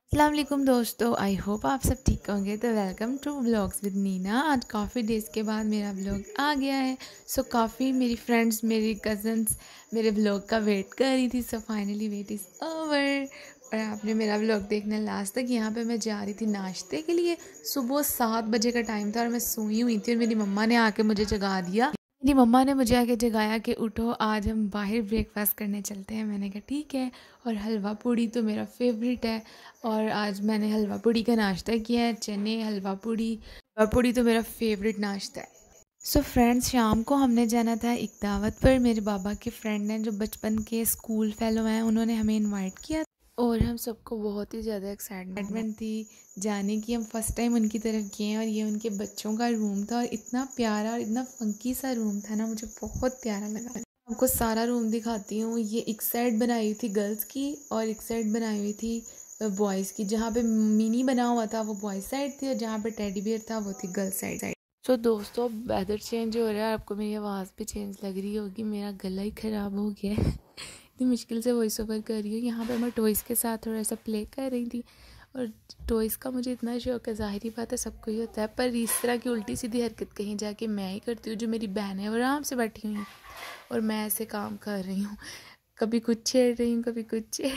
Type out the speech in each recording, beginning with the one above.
अस्सलाम वालेकुम दोस्तों, आई होप आप सब ठीक होंगे। तो welcome to vlogs with Nina. आज काफ़ी डेज़ के बाद मेरा व्लॉग आ गया है। काफ़ी मेरी फ्रेंड्स, मेरी कज़न्स मेरे व्लॉग का वेट कर रही थी। फाइनली वेट इज़ ओवर और आपने मेरा व्लॉग देखना लास्ट तक। यहाँ पे मैं जा रही थी नाश्ते के लिए। सुबह 7 बजे का टाइम था और मैं सोई हुई थी और मेरी मम्मा ने आके मुझे जगा दिया। मेरी मम्मा ने मुझे आके जगाया कि उठो, आज हम बाहर ब्रेकफास्ट करने चलते हैं। मैंने कहा ठीक है। और हलवा पूड़ी तो मेरा फेवरेट है और आज मैंने हलवा पूड़ी का नाश्ता किया है। चने, हलवा पूड़ी तो मेरा फेवरेट नाश्ता है। फ्रेंड्स, शाम को हमने जाना था एक दावत पर। मेरे बाबा के फ्रेंड हैं जो बचपन के स्कूल फेलो हैं, उन्होंने हमें इनवाइट किया और हम सबको बहुत ही ज़्यादा एक्साइटमेंट थी जाने की। हम फर्स्ट टाइम उनकी तरफ गए और ये उनके बच्चों का रूम था और इतना प्यारा और इतना फंकी सा रूम था ना, मुझे बहुत प्यारा लगा। आपको सारा रूम दिखाती हूँ। ये एक साइड बनाई हुई थी गर्ल्स की और एक साइड बनाई हुई थी बॉयज़ की। जहाँ पे मिनी बना हुआ था वो बॉयज़ साइड थी और जहाँ पे टेडी बियर था वो थी गर्ल्स साइड। दोस्तों, वेदर चेंज हो रहा है, आपको मेरी आवाज़ भी चेंज लग रही होगी। मेरा गला ही ख़राब हो गया है। इतनी मुश्किल से वॉइस ओवर कर रही हूँ। यहाँ पे मैं टॉयज़ के साथ थोड़ा सा प्ले कर रही थी और टॉयज़ का मुझे इतना शौक है, ज़ाहिर बात है सबको ही होता है, पर इस तरह की उल्टी सीधी हरकत कहीं जाके मैं ही करती हूँ। जो मेरी बहन है वो आराम से बैठी हुई है और मैं ऐसे काम कर रही हूँ, कभी कुछ छेड़ रही हूँ, कभी कुछ छेड़।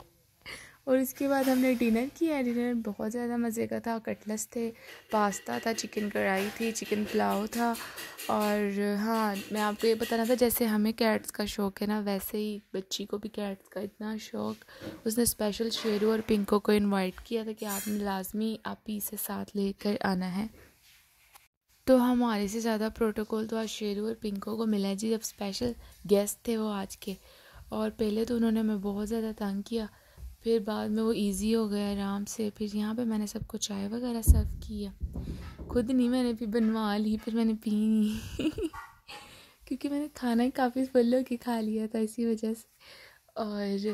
और इसके बाद हमने डिनर किया। डिनर बहुत ज़्यादा मज़े का था। कटलेट्स थे, पास्ता था, चिकन कढ़ाई थी, चिकन पुलाव था। और हाँ, मैं आपको ये बताना था, जैसे हमें कैट्स का शौक़ है ना, वैसे ही बच्ची को भी कैट्स का इतना शौक़। उसने स्पेशल शेरू और पिंको को इनवाइट किया था कि आपने लाजमी आप ही इसे साथ लेकर आना है। तो हमारे से ज़्यादा प्रोटोकॉल तो आज शेरू और पिंको को मिला जी, जब स्पेशल गेस्ट थे वो आज के। और पहले तो उन्होंने हमें बहुत ज़्यादा तंग किया, फिर बाद में वो इजी हो गया आराम से। फिर यहाँ पे मैंने सबको चाय वगैरह सर्व किया, खुद नहीं, मैंने भी बनवा ली, फिर मैंने पी नहीं क्योंकि मैंने खाना ही काफ़ी फुल होके खा लिया था इसी वजह से। और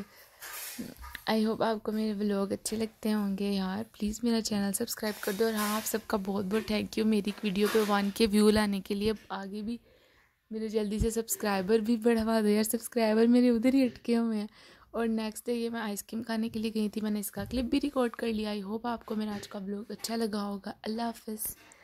आई होप आपको मेरे व्लॉग अच्छे लगते होंगे यार। प्लीज़ मेरा चैनल सब्सक्राइब कर दो। और हाँ, आप सबका बहुत बहुत थैंक यू मेरी वीडियो पे 1K व्यू लाने के लिए। अब आगे भी मेरे जल्दी से सब्सक्राइबर भी बढ़वा दो यार, सब्सक्राइबर मेरे उधर ही अटके हुए हैं। और नेक्स्ट डे ये मैं आइसक्रीम खाने के लिए गई थी, मैंने इसका क्लिप भी रिकॉर्ड कर लिया। आई होप आपको मेरा आज का व्लॉग अच्छा लगा होगा। अल्लाह हाफ़िज़।